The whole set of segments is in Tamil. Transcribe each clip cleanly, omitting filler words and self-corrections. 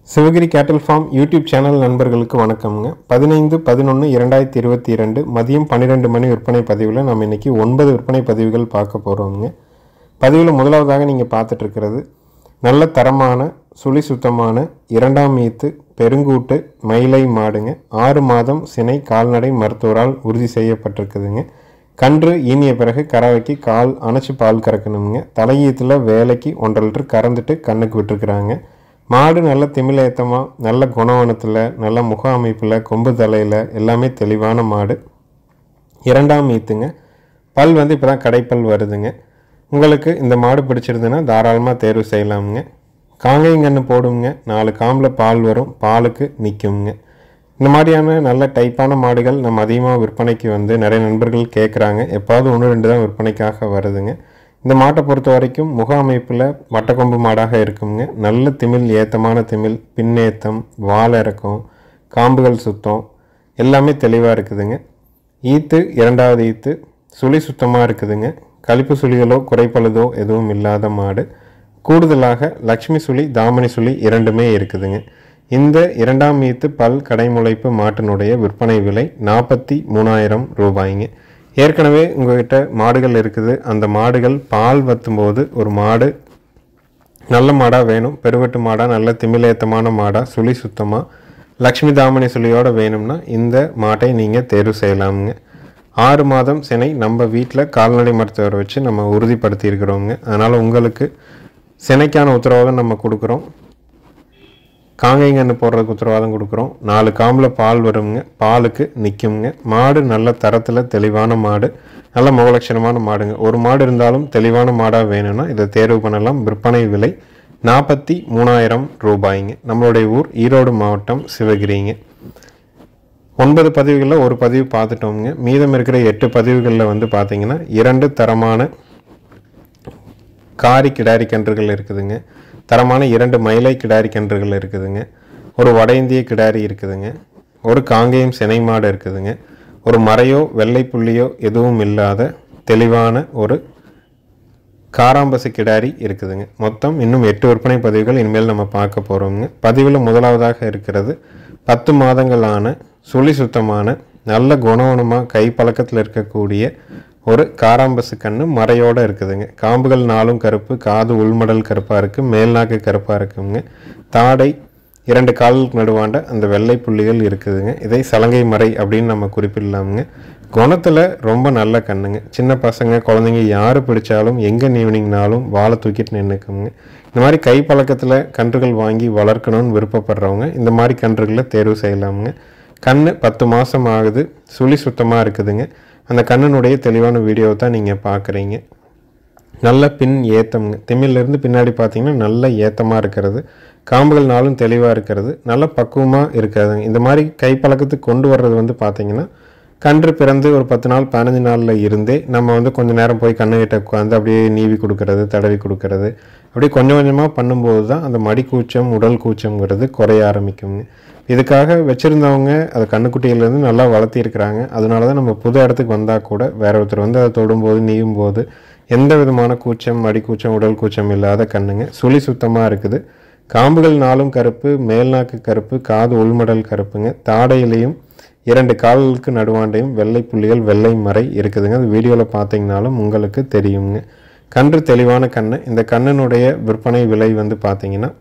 சிவகிரி கேட்டல் ஃபார்ம் யூடியூப் சேனல் நண்பர்களுக்கு வணக்கம்ங்க. 15/11/2022 மதியம் 12 மணி விற்பனை பதிவில் நம்ம இன்றைக்கி 9 விற்பனை பதிவுகள் பார்க்க போகிறோம்ங்க. பதிவில் முதலாவதாக நீங்கள் பார்த்துட்ருக்கிறது நல்ல தரமான சுழி சுத்தமான 2ஆம் ஈத்து பெருங்கூட்டு மயிலை மாடுங்க. 6 மாதம் சினை கால்நடை மருத்துவரால் உறுதி செய்யப்பட்டிருக்குதுங்க. கன்று ஈனிய பிறகு கறவைக்கு கால் அணைச்சி பால் கறக்கணுங்க. தலையீத்தில் வேலைக்கு 1.5 லிட்டர் கறந்துட்டு கண்ணுக்கு விட்டுருக்குறாங்க. மாடு நல்ல திமிலேத்தமாக நல்ல குணவனத்தில் நல்ல முக அமைப்பில் கொம்பு தலையில் எல்லாமே தெளிவான மாடு. 2ஆம் ஈத்துங்க. பல் இப்போ தான் கடைப்பல் வருதுங்க. உங்களுக்கு இந்த மாடு பிடிச்சிருந்துன்னா தாராளமாக தேர்வு செய்யலாமுங்க. காங்கைங்கன்று போடுங்க. 4 காம்பில் பால் வரும். பாலுக்கு நிற்குங்க. இந்த மாதிரியான நல்ல டைப்பான மாடுகள் நம்ம அதிகமாக விற்பனைக்கு நிறைய நண்பர்கள் கேட்குறாங்க. எப்பாவது 1-2 தான் விற்பனைக்காக வருதுங்க. இந்த மாட்டை பொறுத்த வரைக்கும் முக அமைப்பில் வட்டக்கொம்பு மாடாக இருக்குங்க. நல்ல திமில் ஏத்தமான திமில், பின்னேத்தம், வால் இறக்கம், காம்புகள் சுத்தம் எல்லாமே தெளிவாக இருக்குதுங்க. ஈத்து 2ஆவது ஈத்து சுழி சுத்தமாக இருக்குதுங்க. கழிப்பு சுழிகளோ குறைப்பழுதோ எதுவும் இல்லாத மாடு. கூடுதலாக லக்ஷ்மி சுழி தாமணி சுழி 2மே இருக்குதுங்க. இந்த 2ஆம் ஈத்து பல் கடைமுளைப்பு மாட்டினுடைய விற்பனை விலை 43,000 ரூபாய்ங்க. ஏற்கனவே உங்கள்கிட்ட மாடுகள் இருக்குது. அந்த மாடுகள் பால் வத்தும்போது ஒரு மாடு நல்ல மாடாக வேணும், பெருவெட்டு மாடாக நல்ல திமிலேத்தமான மாடாக சுழி சுத்தமாக லக்ஷ்மி தாமணி சுழியோடு வேணும்னா இந்த மாட்டை நீங்கள் தேர்வு செய்யலாமுங்க. 6 மாதம் சினை நம்ம வீட்டில் கால்நடை மருத்துவரை வச்சு நம்ம உறுதிப்படுத்தி இருக்கிறோங்க. அதனால் உங்களுக்கு சினைக்கான உத்தரவாதம் நம்ம கொடுக்குறோம். காங்கைங்கன்று போடுறதுக்கு உத்தரவாதம் கொடுக்குறோம். 4 காம்பில் பால் வருங்க. பாலுக்கு நிற்குங்க. மாடு நல்ல தரத்தில் தெளிவான மாடு, நல்ல முகலட்சணமான மாடுங்க. ஒரு மாடு இருந்தாலும் தெளிவான மாடாக வேணும்னா இதை தேர்வு பண்ணலாம். விற்பனை விலை 43,000 ரூபாய்ங்க. நம்மளுடைய ஊர் ஈரோடு மாவட்டம் சிவகிரிங்க. 9 பதிவுகளில் ஒரு பதிவு பார்த்துட்டோங்க. மீதம் இருக்கிற 8 பதிவுகளில் பார்த்தீங்கன்னா 2 தரமான காரி கிடாரி கன்றுகள் இருக்குதுங்க. தரமான 2 மயிலை கிடாரி கன்றுகள் இருக்குதுங்க. ஒரு வட இந்திய கிடாரி இருக்குதுங்க. ஒரு காங்கேயம் சினை மாடு இருக்குதுங்க. ஒரு மறையோ வெள்ளை புள்ளியோ எதுவும் இல்லாத தெளிவான ஒரு காராம்பசு கிடாரி இருக்குதுங்க. மொத்தம் இன்னும் 8 விற்பனை பதிவுகள் இனிமேல் நம்ம பார்க்க போகிறோங்க. பதிவில் முதலாவதாக இருக்கிறது 10 மாதங்களான சுழி சுத்தமான நல்ல குணவனமாக கை பழக்கத்தில் இருக்கக்கூடிய ஒரு காராம்பசு கன்று மறையோடு இருக்குதுங்க. காம்புகள் 4ம் கருப்பு, காது உள்மடல் கருப்பாக இருக்குது, மேல்நாக்கு கருப்பாக இருக்குங்க. தாடை 2 கால்களுக்கு நடுவாண்ட அந்த வெள்ளை புள்ளிகள் இருக்குதுங்க. இதை சலங்கை மறை அப்படின்னு நம்ம குறிப்பிடலாமுங்க. குணத்தில் ரொம்ப நல்ல கண்ணுங்க. சின்ன பசங்க குழந்தைங்க யார் பிடிச்சாலும் எங்கே ஈவினிங்னாலும் வாழை தூக்கிட்டு நின்றுக்குங்க. இந்த மாதிரி கை பழக்கத்தில் கன்றுகள் வாங்கி வளர்க்கணும்னு விருப்பப்படுறவங்க இந்த மாதிரி கன்றுகளை தேர்வு செய்யலாமுங்க. கன்று 10 மாதம் ஆகுது. சுழி சுத்தமாக இருக்குதுங்க. அந்த கண்ணினுடைய தெளிவான வீடியோவை தான் நீங்கள் பார்க்குறீங்க. நல்ல பின் ஏத்தம்ங்க. திமிழிலிருந்து பின்னாடி பார்த்தீங்கன்னா நல்ல ஏத்தமாக இருக்கிறது. காம்புகள் 4ம் தெளிவாக இருக்கிறது. நல்ல பக்குவமாக இருக்காதுங்க. இந்த மாதிரி கை பழக்கத்துக்கு கொண்டு வர்றது பார்த்தீங்கன்னா கன்று பிறந்து ஒரு 10 நாள் 15 நாளில் இருந்தே நம்ம கொஞ்சம் நேரம் போய் கண்ணுகிட்ட உட்காந்து அப்படியே நீவி கொடுக்கறது, தடவி கொடுக்கறது, அப்படியே கொஞ்சம் கொஞ்சமாக பண்ணும்போது தான் அந்த மடி கூச்சம் உடல் கூச்சம்ங்கிறது குறைய ஆரம்பிக்குங்க. இதுக்காக வச்சுருந்தவங்க அதை கண்ணுக்குட்டியிலேருந்து நல்லா வளர்த்திருக்கிறாங்க. அதனால தான் நம்ம புது இடத்துக்கு வந்தால் கூட வேற ஒருத்தர் அதை தொடும்போது நீவும் போது எந்த விதமான கூச்சம் மடி கூச்சம் உடல் கூச்சம் இல்லாத கண்ணுங்க. சுழி சுத்தமாக இருக்குது. காம்புகள் 4ம் கருப்பு, மேல்நாக்கு கருப்பு, காது உள்மடல் கருப்புங்க. தாடையிலையும் 2 கால்களுக்கு நடுவாண்டையும் வெள்ளை புள்ளிகள் வெள்ளை மறை இருக்குதுங்க. அது வீடியோவில் பார்த்தீங்கனாலும் உங்களுக்கு தெரியுங்க. கன்று தெளிவான கன்று. இந்த கண்ணினுடைய விற்பனை விலை பார்த்தீங்கன்னா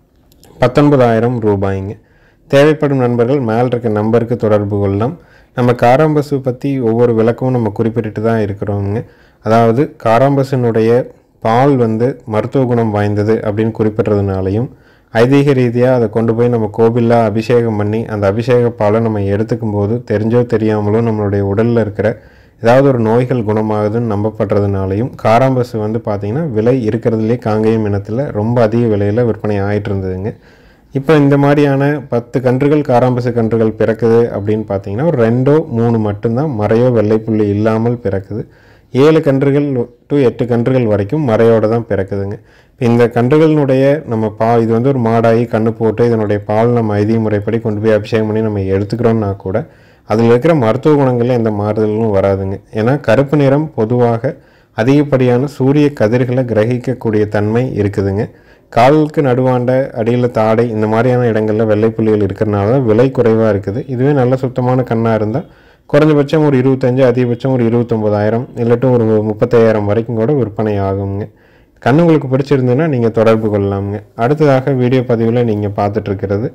19,000 ரூபாய்ங்க. தேவைப்படும் நண்பர்கள் மேல் இருக்க நம்பருக்கு தொடர்பு கொள்ளலாம். நம்ம காராம்பசு பற்றி ஒவ்வொரு விளக்கமும் நம்ம குறிப்பிட்டு தான் இருக்கிறோங்க. அதாவது காராம்பசுனுடைய பால் மருத்துவ குணம் வாய்ந்தது அப்படின்னு குறிப்பிட்றதுனாலையும் ஐதீக ரீதியாக அதை கொண்டு போய் நம்ம கோவிலில் அபிஷேகம் பண்ணி அந்த அபிஷேக பாலை நம்ம எடுத்துக்கும் போது தெரிஞ்சோ தெரியாமலோ நம்மளுடைய உடலில் இருக்கிற ஏதாவது ஒரு நோய்கள் குணமாகுதுன்னு நம்பப்படுறதுனாலையும் காராம்பசு பார்த்திங்கன்னா விலை இருக்கிறதுலே காங்கேயம் இனத்தில் ரொம்ப அதிக விலையில் விற்பனை ஆகிட்டு இருந்ததுங்க. இப்போ இந்த மாதிரியான 10 கன்றுகள் காராம்பசு கன்றுகள் பிறக்குது அப்படின்னு பார்த்தீங்கன்னா ஒரு 2-3 மட்டும்தான் மறையோ வெள்ளைப்புள்ளி இல்லாமல் பிறக்குது. 7 கன்றுகள் to 8 கன்றுகள் வரைக்கும் மறையோடு தான் பிறக்குதுங்க. இந்த கன்றுகளினுடைய நம்ம இது ஒரு மாடாகி கண்ணு போட்டு இதனுடைய பால் நம்ம ஐதீக முறைப்படி கொண்டு போய் அபிஷேகம் பண்ணி நம்ம எடுத்துக்கிறோம்னா கூட அதில் இருக்கிற மருத்துவ குணங்களில் எந்த மாறுதலும் வராதுங்க. ஏன்னா கருப்பு நிறம் பொதுவாக அதிகப்படியான சூரிய கதிர்களை கிரகிக்கக்கூடிய தன்மை இருக்குதுங்க. காலுக்கு நடுவாண்ட அடியில் தாடை இந்த மாதிரியான இடங்களில் வெள்ளை புள்ளிகள் இருக்கிறனால தான் விலை குறைவாக இருக்குது. இதுவே நல்ல சுத்தமான கண்ணாக இருந்தால் குறைஞ்சபட்சம் ஒரு 25, அதிகபட்சம் ஒரு 29,000 இல்லாட்டும் ஒரு 35,000 வரைக்கும் கூட விற்பனை ஆகுங்க. கண் உங்களுக்கு பிடிச்சிருந்ததுன்னா நீங்கள் தொடர்பு கொள்ளலாமுங்க. அடுத்ததாக வீடியோ பதிவில் நீங்கள் பார்த்துட்ருக்கிறது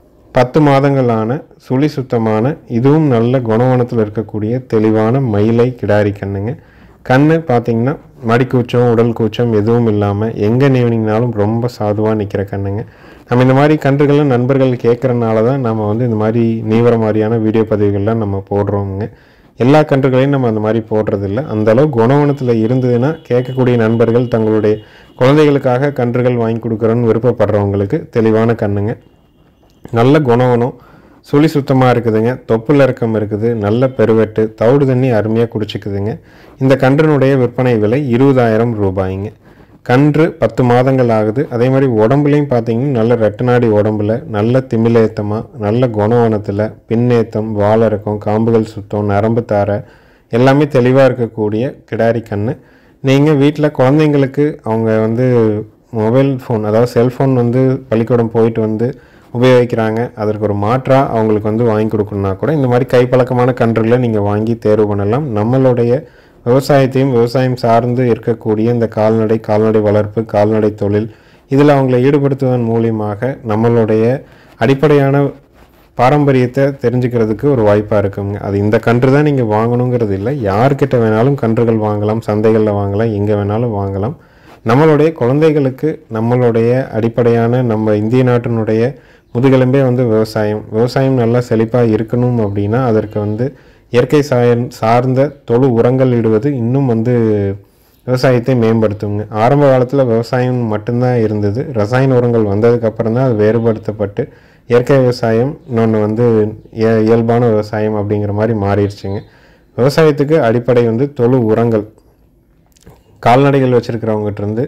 10 மாதங்களான சுழி சுத்தமான இதுவும் நல்ல குணவனத்தில் இருக்கக்கூடிய தெளிவான மயிலை கிடாரி கண்ணுங்க. கண் பார்த்திங்கன்னா மடிக்கூச்சம் உடல் கூச்சம் எதுவும் இல்லாமல் எங்கே நீவினிங்கனாலும் ரொம்ப சாதுவாக நிற்கிற கண்ணுங்க. நம்ம இந்த மாதிரி கன்றுகள்லாம் நண்பர்கள் கேட்குறனால தான் நம்ம வந்து இந்த மாதிரி நீவர மாதிரியான வீடியோ பதிவுகள்லாம் நம்ம போடுறோமுங்க. எல்லா கன்றுகளையும் நம்ம அந்த மாதிரி போடுறதில்ல. அந்தளவு குணவனத்தில் இருந்ததுன்னா கேட்கக்கூடிய நண்பர்கள் தங்களுடைய குழந்தைகளுக்காக கன்றுகள் வாங்கி கொடுக்குறோன்னு விருப்பப்படுறவங்களுக்கு தெளிவான கண்ணுங்க. நல்ல குணவனம், சுழி சுத்தமாக இருக்குதுங்க, தொப்புள் இறக்கம் இருக்குது, நல்ல பெருவெட்டு, தவிடு தண்ணி அருமையாக குடிச்சிக்குதுங்க. இந்த கன்றினுடைய விற்பனை விலை 20,000 ரூபாய்ங்க. கன்று 10 மாதங்கள் ஆகுது. அதே மாதிரி உடம்புலையும் பார்த்தீங்கன்னா நல்ல ரெட்டநாடி உடம்புல, நல்ல திமிலேத்தமாக, நல்ல குணவனத்தில், பின்னேத்தம், வாலிறக்கம், காம்புகள் சுத்தம், நரம்பு தாரை எல்லாமே தெளிவாக இருக்கக்கூடிய கிடாரி கன்று. நீங்கள் வீட்டில் குழந்தைங்களுக்கு அவங்க வந்து மொபைல் ஃபோன் அதாவது செல்ஃபோன் வந்து பள்ளிக்கூடம் போயிட்டு வந்து உபயோகிக்கிறாங்க, அதற்கு ஒரு மாற்றாக அவங்களுக்கு வந்து வாங்கி கொடுக்கணுன்னா கூட இந்த மாதிரி கைப்பழக்கமான கன்றுகளை நீங்கள் வாங்கி தேர்வு பண்ணலாம். நம்மளுடைய விவசாயத்தையும் விவசாயம் சார்ந்து இருக்கக்கூடிய இந்த கால்நடை வளர்ப்பு, கால்நடை தொழில் இதில் அவங்களை ஈடுபடுத்துவதன் மூலியமாக நம்மளுடைய அடிப்படையான பாரம்பரியத்தை தெரிஞ்சுக்கிறதுக்கு ஒரு வாய்ப்பாக இருக்குங்க. அது இந்த கன்று தான் நீங்கள் வாங்கணுங்கிறது இல்லை, யார்கிட்ட வேணாலும் கன்றுகள் வாங்கலாம், சந்தைகளில் வாங்கலாம், எங்கே வேணாலும் வாங்கலாம். நம்மளுடைய குழந்தைகளுக்கு நம்மளுடைய அடிப்படையான நம்ம இந்திய நாட்டினுடைய முதுகெலும்பே வந்து விவசாயம் நல்லா செழிப்பாக இருக்கணும் அப்படின்னா அதற்கு வந்து இயற்கை சார்ந்த தொழு உரங்கள் இடுவது இன்னும் வந்து விவசாயத்தை மேம்படுத்துங்க. ஆரம்ப காலத்தில் விவசாயம் மட்டும்தான் இருந்தது. ரசாயன உரங்கள் வந்ததுக்கப்புறம் தான் அது வேறுபடுத்தப்பட்டு இயற்கை விவசாயம் இன்னொன்று வந்து இயல்பான விவசாயம் அப்படிங்கிற மாதிரி மாறிடுச்சுங்க. விவசாயத்துக்கு அடிப்படை வந்து தொழு உரங்கள். கால்நடைகள் வச்சுருக்கிறவங்ககிட்டருந்து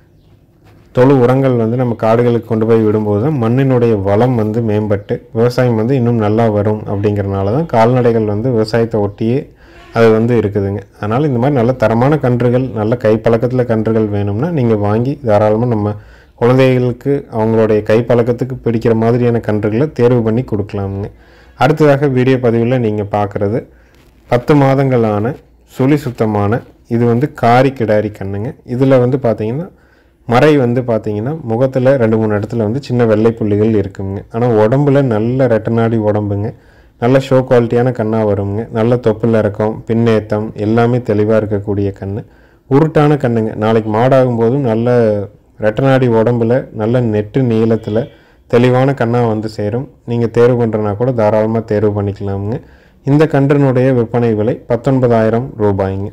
தொழு உரங்கள் வந்து நம்ம காடுகளுக்கு கொண்டு போய் விடும்போது தான் மண்ணினுடைய வளம் வந்து மேம்பட்டு விவசாயம் வந்து இன்னும் நல்லா வரும். அப்படிங்கிறனால தான் கால்நடைகள் வந்து விவசாயத்தை ஒட்டியே அது வந்து இருக்குதுங்க. அதனால் இந்த மாதிரி நல்ல தரமான கன்றுகள், நல்ல கைப்பழக்கத்தில் கன்றுகள் வேணும்னா நீங்கள் வாங்கி தாராளமாக நம்ம குழந்தைகளுக்கு அவங்களுடைய கைப்பழக்கத்துக்கு பிடிக்கிற மாதிரியான கன்றுகளை தேர்வு பண்ணி கொடுக்கலாமுங்க. அடுத்ததாக வீடியோ பதிவில் நீங்கள் பார்க்குறது 10 மாதங்களான சுழி சுத்தமான இது வந்து காரி கிடாரி கண்ணுங்க. இதில் வந்து பார்த்திங்கன்னா மறை வந்து பார்த்திங்கன்னா முகத்தில் 2-3 இடத்துல வந்து சின்ன வெள்ளை புள்ளிகள் இருக்குங்க. ஆனால் உடம்புல நல்ல ரெட்டநாடி உடம்புங்க, நல்ல ஷோ குவாலிட்டியான கண்ணாக வருங்க. நல்ல தொப்புள் இறக்கம், பின்னேத்தம் எல்லாமே தெளிவாக இருக்கக்கூடிய கண், உருட்டான கண்ணுங்க. நாளைக்கு மாடாகும் போதும் நல்ல ரெட்டநாடி உடம்புல நல்ல நெட்டு நீளத்தில் தெளிவான கண்ணாக வந்து சேரும். நீங்கள் தேர்வு பண்ணுறனா கூட தாராளமாக தேர்வு பண்ணிக்கலாமுங்க. இந்த கன்றினுடைய விற்பனை விலை 19,000 ரூபாய்ங்க.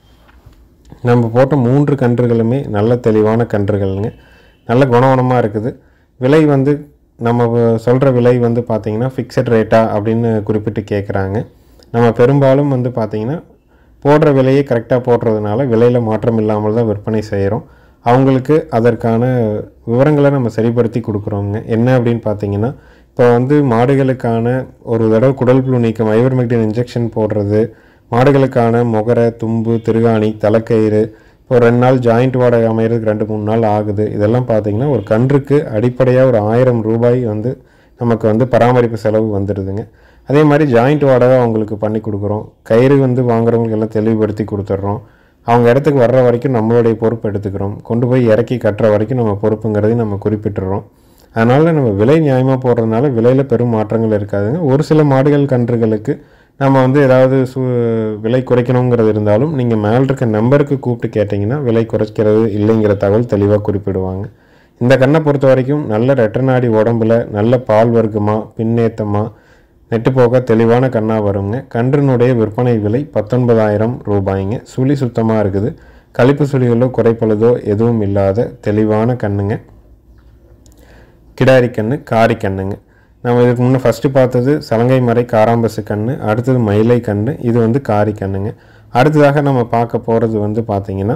நம்ம போட்ட 3 கன்றுகளுமே நல்ல தெளிவான கன்றுகள்ங்க, நல்ல குணவனமாக இருக்குது. விலை வந்து நம்ம சொல்கிற விலை வந்து பார்த்திங்கன்னா ஃபிக்ஸட் ரேட்டா அப்படின்னு குறிப்பிட்டு கேட்குறாங்க. நம்ம பெரும்பாலும் வந்து பார்த்திங்கன்னா போடுற விலையை கரெக்டாக போடுறதுனால விலையில் மாற்றம் இல்லாமல் தான் விற்பனை செய்கிறோம். அவங்களுக்கு அதற்கான விவரங்களை நம்ம சரிப்படுத்தி கொடுக்குறோங்க. என்ன அப்படின்னு பார்த்திங்கன்னா இப்போ வந்து மாடுகளுக்கான ஒரு தடவை குடல் புழு நீக்கம் ஐவர்மெக்டின் இன்ஜெக்ஷன் போடுறது, மாடுகளுக்கான முகரை, தும்பு, திருகாணி, தலைக்கயிறு, இப்போ 2 நாள் ஜாயிண்ட் வாடகை அமைகிறதுக்கு 2-3 நாள் ஆகுது. இதெல்லாம் பார்த்திங்கன்னா ஒரு கன்றுக்கு அடிப்படையாக ஒரு 1000 ரூபாய் வந்து நமக்கு வந்து பராமரிப்பு செலவு வந்துடுதுங்க. அதே மாதிரி ஜாயிண்ட் வாடகை அவங்களுக்கு பண்ணி கொடுக்குறோம். கயிறு வந்து வாங்குறவங்களுக்கு எல்லாம் தெளிவுபடுத்தி கொடுத்துட்றோம். அவங்க இடத்துக்கு வர்ற வரைக்கும் நம்மளுடைய பொறுப்பு எடுத்துக்கிறோம். கொண்டு போய் இறக்கி கட்டுற வரைக்கும் நம்ம பொறுப்புங்கிறதையும் நம்ம குறிப்பிட்டுறோம். அதனால் நம்ம விலை நியாயமாக போடுறதுனால விலையில் பெரும் மாற்றங்கள் இருக்காதுங்க. ஒரு சில மாடுகள் கன்றுகளுக்கு நம்ம வந்து ஏதாவது விலை குறைக்கணுங்கிறது இருந்தாலும் நீங்கள் மேலே இருக்க நம்பருக்கு கூப்பிட்டு கேட்டிங்கன்னா விலை குறைக்கிறது இல்லைங்கிற தகவல் தெளிவாக குறிப்பிடுவாங்க. இந்த கண்ணை பொறுத்த வரைக்கும் நல்ல ரெட்டநாடி உடம்புல நல்ல பால் வர்க்கமாக பின்னேத்தமாக நெட்டு போக தெளிவான கண்ணாக வருங்க. கன்றினுடைய விற்பனை விலை 19,000 ரூபாய்ங்க. சுழி சுத்தமாக இருக்குது, கழிப்பு சுழிகளோ குறைப்பழுதோ எதுவும் இல்லாத தெளிவான கண்ணுங்க. கிடாரி கண்ணு, காரி கண்ணுங்க. நம்ம இதுக்கு முன்னே ஃபஸ்ட்டு பார்த்தது சலங்கை மறை காராம்பசு கண்ணு, அடுத்தது மயிலை கண்ணு, இது வந்து காரி கண்ணுங்க. அடுத்ததாக நம்ம பார்க்க போகிறது வந்து பார்த்திங்கன்னா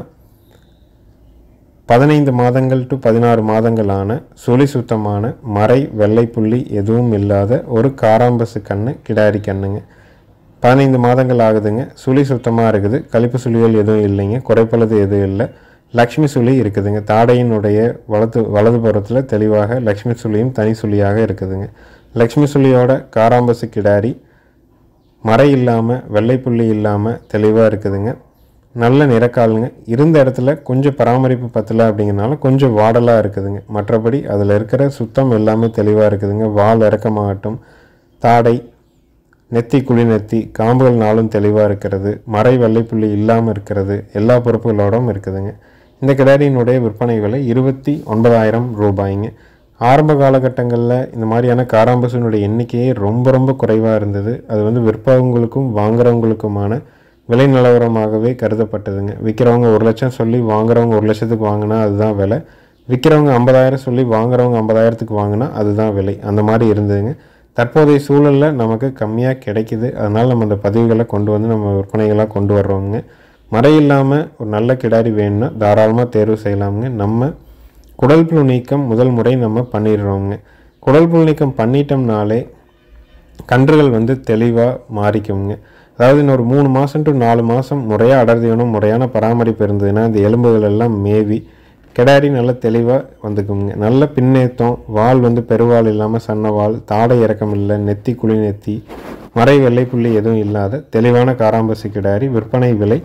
15 மாதங்கள் டு 16 மாதங்களான சுழி சுத்தமான மறை வெள்ளை புள்ளி எதுவும் இல்லாத ஒரு காராம்பசு கண்ணு கிடாரி கண்ணுங்க. 15 மாதங்கள் ஆகுதுங்க. சுழி சுத்தமாக இருக்குது, கழிப்பு சுழிகள் எதுவும் இல்லைங்க, குறைப்பழுது எதுவும் இல்லை. லக்ஷ்மி சுழி இருக்குதுங்க. தாடையினுடைய வலது புறத்தில் தெளிவாக லக்ஷ்மி சுழியும் தனி சுழியாக இருக்குதுங்க. லக்ஷ்மி சுழியோட காராம்பசு கிடாரி மறை இல்லாமல் வெள்ளைப்புள்ளி இல்லாமல் தெளிவாக இருக்குதுங்க. நல்ல நிறக்காலுங்க. இருந்த இடத்துல கொஞ்சம் பராமரிப்பு பத்தலை அப்படிங்கிறனால கொஞ்சம் வாடலாக இருக்குதுங்க. மற்றபடி அதில் இருக்கிற சுத்தம் எல்லாமே தெளிவாக இருக்குதுங்க. வால் இறக்கமாகட்டும், தாடை, நெத்தி, குழி நெத்தி, காம்புகள் நாளும் தெளிவாக இருக்கிறது. மறை வெள்ளைப்புள்ளி இல்லாமல் இருக்கிறது. எல்லா பொறுப்புகளோடும் இருக்குதுங்க. இந்த கிடாரியினுடைய விற்பனை விலை 29,000 ரூபாய்ங்க. ஆரம்ப காலகட்டங்களில் இந்த மாதிரியான காராம்பசுனுடைய எண்ணிக்கையே ரொம்ப குறைவாக இருந்தது. அது வந்து விற்பவங்களுக்கும் வாங்குறவங்களுக்குமான விலை நிலவரமாகவே கருதப்பட்டதுங்க. விற்கிறவங்க 1 லட்சம் சொல்லி வாங்குறவங்க 1 லட்சத்துக்கு வாங்கினா அதுதான் விலை. விற்கிறவங்க 50,000 சொல்லி வாங்குறவங்க 50,000த்துக்கு வாங்கினா அதுதான் விலை. அந்த மாதிரி இருந்ததுங்க. தற்போதைய சூழலில் நமக்கு கம்மியாக கிடைக்குது. அதனால் நம்ம அந்த பதிவுகளை கொண்டு வந்து நம்ம விற்பனைகளாக கொண்டு வர்றோங்க. மறை இல்லாமல் ஒரு நல்ல கிடாரி வேணும்னா தாராளமாக தேர்வு செய்யலாமுங்க. நம்ம குடல் புழு நீக்கம் முதல் முறை நம்ம பண்ணிடுறோங்க. குடல் புழு நீக்கம் பண்ணிட்டோம்னாலே கன்றுகள் வந்து தெளிவாக மாறிக்குங்க. அதாவது இன்னொரு 3 மாதம் டு 4 மாதம் முறையாக அடர்த்தியணும், முறையான பராமரிப்பு இருந்ததுன்னா இந்த எலும்புகள் எல்லாம் மேவி கிடாரி நல்லா தெளிவாக வந்துக்குங்க. நல்ல பின்னேத்தம், வால் வந்து பெருவால் இல்லாமல் சன்ன வால், தாடை இறக்கம் இல்லை, நெத்தி குழி நெத்தி, மறை வெள்ளைப்புள்ளி எதுவும் இல்லாத தெளிவான காராம்பசு கிடாரி. விற்பனை விலை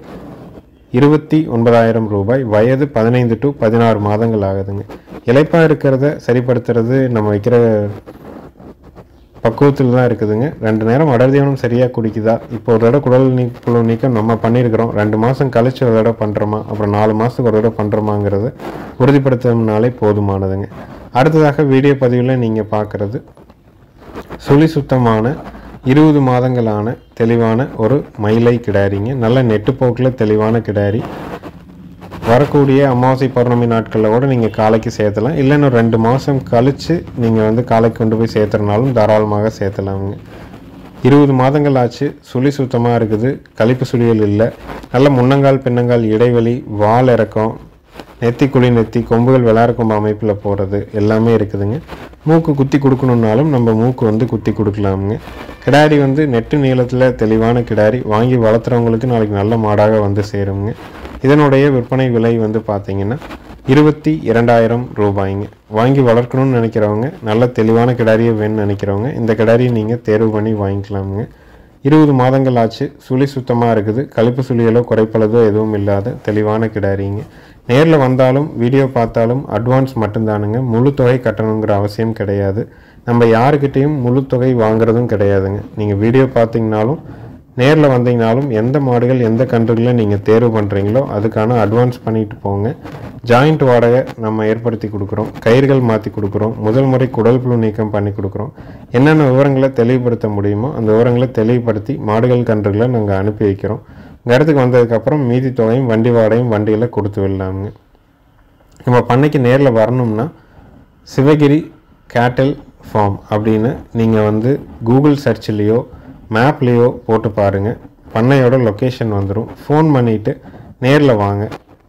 29,000 ரூபாய். வயது 15 டு 16 மாதங்கள் ஆகுதுங்க. இளைப்பாக இருக்கிறத சரிப்படுத்துறது நம்ம வைக்கிற பக்குவத்தில் தான் இருக்குதுங்க. 2 நேரம் அடர்த்தியானம் சரியாக குடிக்குதா, இப்போ ஒரு தடவை புழு நீக்கம் நம்ம பண்ணியிருக்கிறோம், 2 மாதம் கழிச்சு ஒரு தடவை பண்ணுறோமா, அப்புறம் 4 மாதத்துக்கு ஒரு தடவை பண்ணுறோமாங்கிறத உறுதிப்படுத்தினாலே போதுமானதுங்க. அடுத்ததாக வீடியோ பதிவில் நீங்கள் பார்க்குறது சுழி சுத்தமான 20 மாதங்களான தெளிவான ஒரு மயிலை கிடாரிங்க. நல்ல நெட்டுப்போக்கில் தெளிவான கிடாரி. வரக்கூடிய அமாவாசை பௌர்ணமி நாட்களில் கூட நீங்கள் காலைக்கு சேர்த்தலாம். இல்லைன்னு 2 மாதம் கழித்து நீங்கள் வந்து காலைக்கு கொண்டு போய் சேர்த்துறனாலும் தாராளமாக சேர்த்தலாமுங்க. 20 மாதங்கள் ஆச்சு. சுழி சுத்தமாக இருக்குது. கழிப்பு சுழிகள் இல்லை. நல்ல முன்னங்கால் பின்னங்கால் இடைவெளி, வால் இறக்கம், நெத்தி குழி நெத்தி, கொம்புகள் விளாரக்கொம்பு அமைப்பில் போகிறது எல்லாமே இருக்குதுங்க. மூக்கு குத்தி கொடுக்கணுன்னாலும் நம்ம மூக்கு வந்து குத்தி கொடுக்கலாமுங்க. கிடாரி வந்து நெட்டு நீளத்தில் தெளிவான கிடாரி. வாங்கி வளர்த்துறவங்களுக்கு நாளைக்கு நல்ல மாடாக வந்து சேருங்க. இதனுடைய விற்பனை விலை வந்து பார்த்திங்கன்னா 22,000 ரூபாய்ங்க. வாங்கி வளர்க்கணும்னு நினைக்கிறவங்க, நல்ல தெளிவான கிடாரியை வேணும்னு நினைக்கிறவங்க இந்த கிடாரியை நீங்கள் தேர்வு பண்ணி வாங்கிக்கலாமுங்க. 20 மாதங்கள் ஆச்சு. சுழி சுத்தமாக இருக்குது. கழிப்பு சுழிகளோ குறைப்பளதோ எதுவும் இல்லாத தெளிவான கிடாரிங்க. நேரில் வந்தாலும் வீடியோ பார்த்தாலும் அட்வான்ஸ் மட்டும்தானுங்க. முழு தொகை கட்டணுங்கிற அவசியம் கிடையாது. நம்ம யாருக்கிட்டேயும் முழு தொகை வாங்குறதும் கிடையாதுங்க. நீங்கள் வீடியோ பார்த்தீங்கனாலும் நேரில் வந்தீங்கனாலும் எந்த மாடுகள் எந்த கன்றுகளை நீங்கள் தேர்வு பண்ணுறீங்களோ அதுக்கான அட்வான்ஸ் பண்ணிட்டு போங்க. ஜாயிண்ட் வாடகை நம்ம ஏற்படுத்தி கொடுக்குறோம். கயிறுகள் மாற்றி கொடுக்குறோம். முதல் முறை குடல் புழு நீக்கம் பண்ணி கொடுக்குறோம். என்னென்ன விவரங்களை தெளிவுபடுத்த முடியுமோ அந்த விவரங்களை தெளிவுபடுத்தி மாடுகள் கன்றுகளை நாங்கள் அனுப்பி வைக்கிறோம். இந்த இடத்துக்கு வந்ததுக்கப்புறம் மீதி தொகையும் வண்டி வாடகையும் வண்டியில் கொடுத்து விடலாமுங்க. நம்ம பண்ணைக்கு நேரில் வரணும்னா சிவகிரி கேட்டல் ஃபார்ம் அப்படின்னு நீங்கள் வந்து கூகுள் சர்ச்லேயோ மேப்லேயோ போட்டு பாருங்கள். பண்ணையோட லொக்கேஷன் வந்துடும். ஃபோன் பண்ணிவிட்டு நேரில் வாங்க.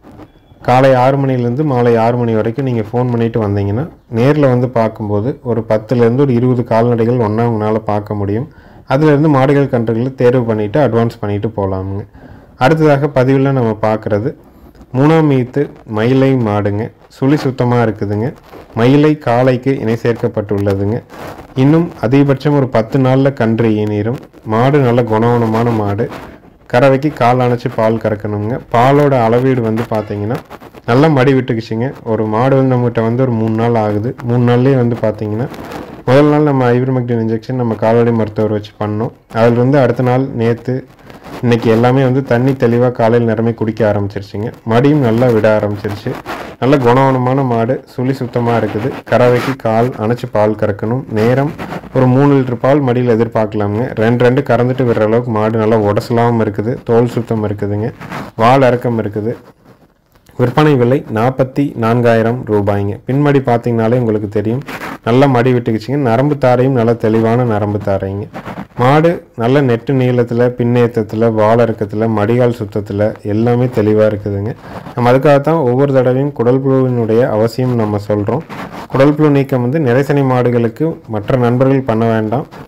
காலை 6 மணிலேருந்து மாலை 6 மணி வரைக்கும் நீங்கள் ஃபோன் பண்ணிவிட்டு வந்தீங்கன்னா நேரில் வந்து பார்க்கும்போது ஒரு 10லேருந்து ஒரு 20 கால்நடைகள் ஒன்றா உங்களால் பார்க்க முடியும். அதிலேருந்து மாடுகள் கன்றுகளை தேர்வு பண்ணிவிட்டு அட்வான்ஸ் பண்ணிவிட்டு போகலாமுங்க. அடுத்ததாக பதிவில் நம்ம பார்க்குறது 3ஆம் ஈத்து மயிலை மாடுங்க. சுழி சுத்தமாக இருக்குதுங்க. மயிலை காலைக்கு இணை சேர்க்கப்பட்டுள்ளதுங்க. இன்னும் அதிகபட்சம் ஒரு 10 நாளில் கன்று ஈனிரும். மாடு நல்ல குணமான மாடு. கறவைக்கு கால் அணைச்சி பால் கறக்கணுங்க. பாலோட அளவீடு வந்து பார்த்திங்கன்னா நல்லா மடி விட்டுக்குச்சுங்க. ஒரு மாடு வந்து நம்மகிட்ட வந்து ஒரு 3 நாள் ஆகுது. 3 நாள்லேயே வந்து பார்த்திங்கன்னா முதல் நாள் நம்ம ஐவர்மெக்டின் இன்ஜெக்ஷன் நம்ம கால்நடை மருத்துவர் வச்சு பண்ணோம். அதில் வந்து அடுத்த நாள் நேற்று இன்றைக்கி எல்லாமே வந்து தண்ணி தெளிவாக காலையில் நிறமே குடிக்க ஆரம்பிச்சிருச்சுங்க. மடியும் நல்லா விட ஆரம்பிச்சிருச்சு. நல்ல குணமான மாடு. சுழி சுத்தமாக இருக்குது. கறவைக்கு கால் அணைச்சி பால் கறக்கணும். நேரம் ஒரு 3 லிட்டர் பால் மடியில் எதிர்பார்க்கலாமுங்க. 2 கறந்துட்டு விடுற அளவுக்கு மாடு நல்லா உடசலாமல் இருக்குது. தோல் சுத்தம் இருக்குதுங்க. வால் இறக்கம் இருக்குது. விற்பனை விலை 44,000 ரூபாய்ங்க. பின்மடி பார்த்திங்கனாலே உங்களுக்கு தெரியும். நல்லா மடி விட்டுக்குச்சிங்க. நரம்பு தாரையும் நல்ல தெளிவான நரம்பு தாரைங்க. மாடு நல்ல நெட்டு நீளத்தில், பின்னேற்றத்தில், வால் இறக்கத்தில், மடிகால் சுத்தத்தில் எல்லாமே தெளிவாக இருக்குதுங்க. நம்ம அதுக்காகத்தான் ஒவ்வொரு தடவையும் குடல் புழுவினுடைய அவசியம் நம்ம சொல்கிறோம். குடல் புழு நீக்கம் வந்து நிறைசனி மாடுகளுக்கு மற்ற நண்பர்கள் பண்ண வேண்டாம்.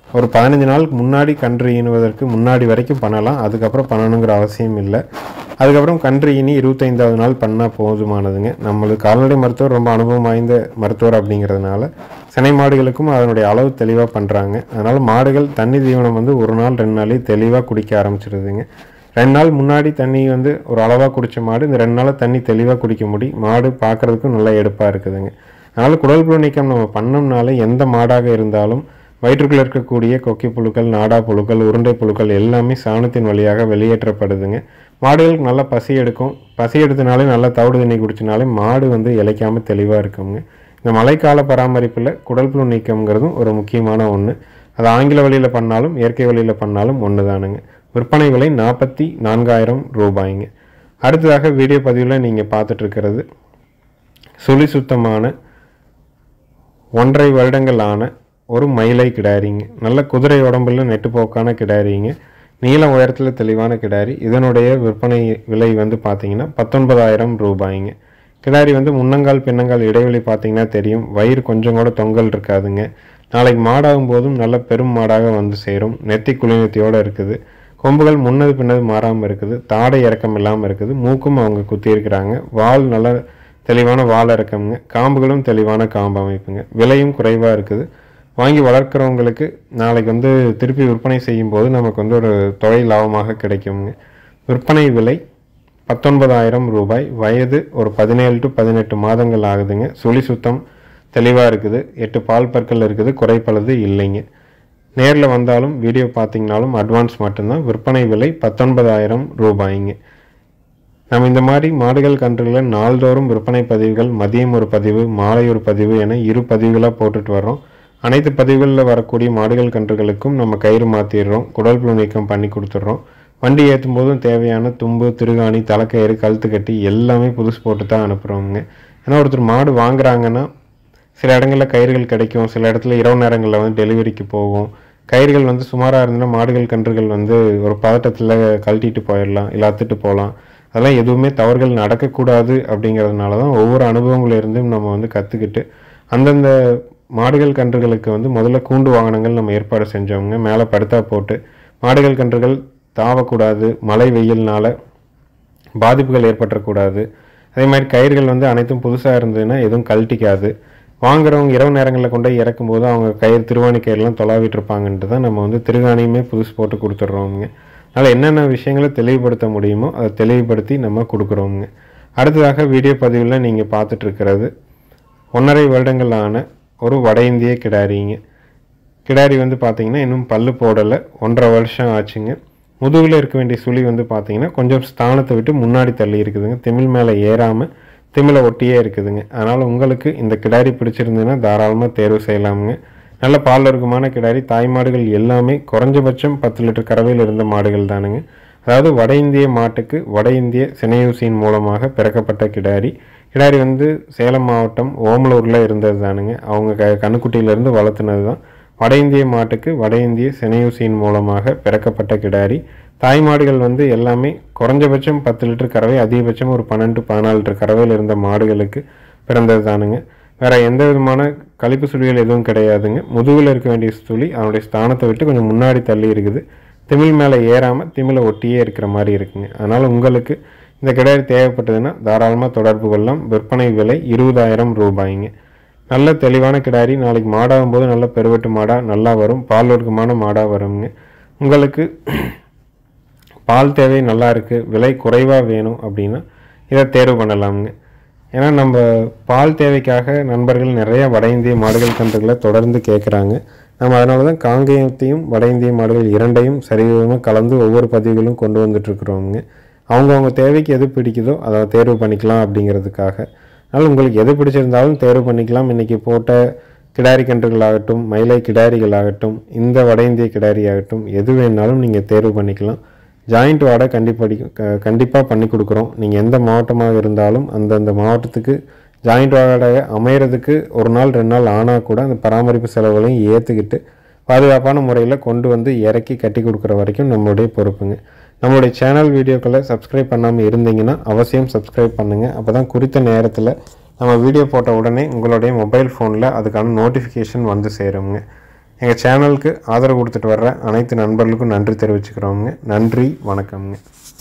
ஒரு 15 நாளுக்கு முன்னாடி கன்று ஈனுவதற்கு முன்னாடி வரைக்கும் பண்ணலாம். அதுக்கப்புறம் பண்ணணுங்கிற அவசியம் இல்லை. அதுக்கப்புறம் கன்று ஈனி 25வது நாள் பண்ணால் போதுமானதுங்க. நம்மளுக்கு கால்நடை மருத்துவர் ரொம்ப அனுபவம் வாய்ந்த மருத்துவர் அப்படிங்கிறதுனால சினை மாடுகளுக்கும் அதனுடைய அளவு தெளிவாக பண்ணுறாங்க. அதனால் மாடுகள் தண்ணி தீவனம் வந்து ஒரு நாள் 2 நாளே தெளிவாக குடிக்க ஆரம்பிச்சிருதுங்க. 2 நாள் முன்னாடி தண்ணி வந்து ஒரு அளவாக குடித்த மாடு இந்த 2 நாளில் தண்ணி தெளிவாக குடிக்க முடியும். மாடு பார்க்குறதுக்கும் நல்லா எடுப்பாக இருக்குதுங்க. அதனால் குடல் புழு நீக்கம் நம்ம பண்ணோம்னாலே எந்த மாடாக இருந்தாலும் வயிற்றுக்குள்ளே இருக்கக்கூடிய கொக்கி புழுக்கள், நாடா புழுக்கள், உருண்டை புழுக்கள் எல்லாமே சாணத்தின் வழியாக வெளியேற்றப்படுதுங்க. மாடுகளுக்கு நல்லா பசி எடுக்கும். பசி எடுத்தனாலே நல்லா தவிடு தண்ணி குடிச்சினாலே மாடு வந்து இளைக்காமல் தெளிவாக இருக்குங்க. இந்த மழைக்கால பராமரிப்பில் குடல் புழு நீக்கம்ங்கிறதும் ஒரு முக்கியமான ஒன்று. அது ஆங்கில வழியில் பண்ணாலும் இயற்கை வழியில் பண்ணாலும் ஒன்று தானுங்க. விற்பனை விலை 44,000 ரூபாய்ங்க. அடுத்ததாக வீடியோ பதிவில் நீங்கள் பார்த்துட்ருக்கிறது சுழி சுத்தமான 1.5 வருடங்கள் ஆன ஒரு மயிலை கிடாரிங்க. நல்ல குதிரை உடம்புல நெட்டுப்போக்கான கிடாரிங்க. நீள உயரத்தில் தெளிவான கிடாரி. இதனுடைய விற்பனை விலை வந்து பார்த்தீங்கன்னா 19,000 ரூபாய்ங்க. கிடாரி வந்து முன்னங்கால் பின்னங்கால் இடைவெளி பார்த்தீங்கன்னா தெரியும். வயிறு கொஞ்சம் கூட தொங்கல் இருக்காதுங்க. நாளைக்கு மாடாகும் போதும் நல்ல பெரும் மாடாக வந்து சேரும். நெத்தி குளிநெத்தியோடு இருக்குது. கொம்புகள் முன்னது பின்னது மாறாமல் இருக்குது. தாடை இறக்கம் இல்லாமல் இருக்குது. மூக்கும் அவங்க குத்தி இருக்கிறாங்க. வால் நல்ல தெளிவான வால் இறக்கமுங்க. காம்புகளும் தெளிவான காம்பு அமைப்புங்க. விலையும் குறைவாக இருக்குது. வாங்கி வளர்க்குறவங்களுக்கு நாளைக்கு வந்து திருப்பி விற்பனை செய்யும்போது நமக்கு வந்து ஒரு தொகை லாபமாக கிடைக்குங்க. விற்பனை விலை 19,000 ரூபாய். வயது ஒரு 17 to 18 மாதங்கள் ஆகுதுங்க. சுழி சுத்தம் தெளிவாக இருக்குது. 8 பால் பற்கள் இருக்குது. குறைப்பழுது இல்லைங்க. நேரில் வந்தாலும் வீடியோ பார்த்தீங்கனாலும் அட்வான்ஸ் மட்டும்தான். விற்பனை விலை 19,000 ரூபாய்ங்க. நம்ம இந்த மாதிரி மாடுகள் கன்றுகளை நாள்தோறும் விற்பனை பதிவுகள், மதியம் ஒரு பதிவு, மாலை ஒரு பதிவு என 2 பதிவுகளாக போட்டுட்டு வர்றோம். அனைத்து பதிவுகளில் வரக்கூடிய மாடுகள் கன்றுகளுக்கும் நம்ம கயிறு மாற்றிடுறோம். குடல் புழு நீக்கம் பண்ணி கொடுத்துட்றோம். வண்டி ஏற்றும் போதும் தேவையான தும்பு, திருகாணி, தலைக்கயிறு, கழுத்து கட்டி எல்லாமே புதுசு போட்டு தான் அனுப்புகிறோங்க. ஏன்னா ஒருத்தர் மாடு வாங்குறாங்கன்னா சில இடங்களில் கயிறுகள் கிடைக்கும். சில இடத்துல இரவு நேரங்களில் வந்து டெலிவரிக்கு போகும். கயிறுகள் வந்து சுமாராக இருந்ததுன்னா மாடுகள் கன்றுகள் வந்து ஒரு பதட்டத்தில் கழட்டிட்டு போயிடலாம், இல்லை அத்துட்டு போகலாம். அதெல்லாம் எதுவுமே தவறுகள் நடக்கக்கூடாது. அப்படிங்கிறதுனால தான் ஒவ்வொரு அனுபவங்களிலிருந்தும் நம்ம வந்து கற்றுக்கிட்டு அந்தந்த மாடுகள் கன்றுகளுக்கு வந்து முதல்ல கூண்டு வாகனங்கள் நம்ம ஏற்பாடு செஞ்சோங்க. மேலே படுத்தா போட்டு மாடுகள் கன்றுகள் தாவக்கூடாது. மழை வெயில்னால பாதிப்புகள் ஏற்பட்டக்கூடாது. அதே மாதிரி கயிறுகள் வந்து அனைத்தும் புதுசாக இருந்ததுன்னா எதுவும் கழட்டிக்காது. வாங்குறவங்க இரவு நேரங்களில் கொண்டு இறக்கும்போது அவங்க கயிறு திருவாணி கயிறுலாம் தொலாவிட்டு இருப்பாங்கன்ட்டு தான் நம்ம வந்து திருகாணியுமே புதுசு போட்டு கொடுத்துட்றோங்க. அதனால் என்னென்ன விஷயங்களை தெளிவுபடுத்த முடியுமோ அதை தெளிவுபடுத்தி நம்ம கொடுக்குறோங்க. அடுத்ததாக வீடியோ பதிவில் நீங்கள் பார்த்துட்ருக்கிறது 1.5 வருடங்கள் ஆன ஒரு வட இந்திய கிடாரிங்க. கிடாரி வந்து பார்த்திங்கன்னா இன்னும் பல்லு போடலை. 1.5 வருஷம் ஆச்சுங்க. முதுகில் இருக்க வேண்டிய சுழி வந்து பார்த்திங்கன்னா கொஞ்சம் ஸ்தானத்தை விட்டு முன்னாடி தள்ளி இருக்குதுங்க. திமிழ் மேலே ஏறாமல் திமிழை ஒட்டியே இருக்குதுங்க. அதனால் உங்களுக்கு இந்த கிடாரி பிடிச்சிருந்ததுன்னா தாராளமாக தேர்வு செய்யலாமுங்க. நல்ல பால் வர்க்கமான கிடாரி. தாய் மாடுகள் எல்லாமே குறைஞ்சபட்சம் 10 லிட்டர் கறவையில் இருந்த மாடுகள் தானுங்க. அதாவது வட இந்திய மாட்டுக்கு வட இந்திய சினையூசியின் மூலமாக பிறக்கப்பட்ட கிடாரி. கிடாரி வந்து சேலம் மாவட்டம் ஓமலூரில் இருந்தது தானுங்க. அவங்க கண்ணுக்குட்டியிலேருந்து வளர்த்துனது தான். வட இந்திய மாட்டுக்கு வட இந்திய சினையூசியின் மூலமாக பிறக்கப்பட்ட கிடாரி. தாய் மாடுகள் வந்து எல்லாமே குறைஞ்சபட்சம் 10 லிட்டர் கறவை, அதிகபட்சம் ஒரு 12 to 14 லிட்டர் கறவையில் இருந்த மாடுகளுக்கு பிறந்தது தானுங்க. வேறு எந்த விதமான கழிப்பு சுழிகள் எதுவும் கிடையாதுங்க. முதுகில் இருக்க வேண்டிய சுழி அதனுடைய ஸ்தானத்தை விட்டு கொஞ்சம் முன்னாடி தள்ளி இருக்குது. திமிழ் மேலே ஏறாமல் திமிழை ஒட்டியே இருக்கிற மாதிரி இருக்குங்க. அதனால் உங்களுக்கு இந்த கிடாரி தேவைப்பட்டதுன்னா தாராளமாக தொடர்பு கொள்ளலாம். விற்பனை விலை 20,000 ரூபாய்ங்க. நல்ல தெளிவான கிடாரி. நாளைக்கு மாடாகும் போது நல்ல பெருவெட்டு மாடாக நல்லா வரும். பால் வர்க்கமான மாடாக வருங்க. உங்களுக்கு பால் தேவை நல்லா இருக்குது, விலை குறைவாக வேணும் அப்படின்னா இதை தேர்வு பண்ணலாமுங்க. ஏன்னா நம்ம பால் தேவைக்காக நண்பர்கள் நிறையா வட இந்திய மாடுகள் கன்றுகளை தொடர்ந்து கேட்குறாங்க. நம்ம அதனால தான் காங்கேயத்தையும் வட இந்திய மாடுகள் இரண்டையும் சரிவிதமாக கலந்து ஒவ்வொரு பதிவுகளும் கொண்டு வந்துட்டுருக்குறோங்க. அவங்கவுங்க தேவைக்கு எது பிடிக்குதோ அதை தேர்வு பண்ணிக்கலாம் அப்படிங்கிறதுக்காக. அதனால் உங்களுக்கு எது பிடிச்சிருந்தாலும் தேர்வு பண்ணிக்கலாம். இன்றைக்கி போட்ட கிடாரி கன்றுகளாகட்டும், மயிலை கிடாரிகளாகட்டும், இந்த வட இந்திய கிடாரி ஆகட்டும், எது வேணாலும் நீங்கள் தேர்வு பண்ணிக்கலாம். ஜாயிண்ட் வாடகை கண்டிப்பாக பண்ணி கொடுக்குறோம். நீங்கள் எந்த மாவட்டமாக இருந்தாலும் அந்தந்த மாவட்டத்துக்கு ஜாயிண்ட் வாடகை அமைகிறதுக்கு 1 நாள் 2 நாள் ஆனால் கூட அந்த பராமரிப்பு செலவுகளையும் ஏற்றுக்கிட்டு பாதுகாப்பான முறையில் கொண்டு வந்து இறக்கி கட்டி கொடுக்குற வரைக்கும் நம்மளுடைய பொறுப்புங்க. நம்மளுடைய சேனல் வீடியோக்களை சப்ஸ்கிரைப் பண்ணாமல் இருந்தீங்கன்னா அவசியம் சப்ஸ்கிரைப் பண்ணுங்கள். அப்போ தான் குறித்த நேரத்தில் நம்ம வீடியோ போட்ட உடனே உங்களுடைய மொபைல் ஃபோனில் அதுக்கான நோட்டிஃபிகேஷன் வந்து சேருங்க. எங்கள் சேனலுக்கு ஆதரவு கொடுத்துட்டு வர்ற அனைத்து நண்பர்களுக்கும் நன்றி தெரிவிச்சுக்கிறோங்க. நன்றி, வணக்கம்ங்க.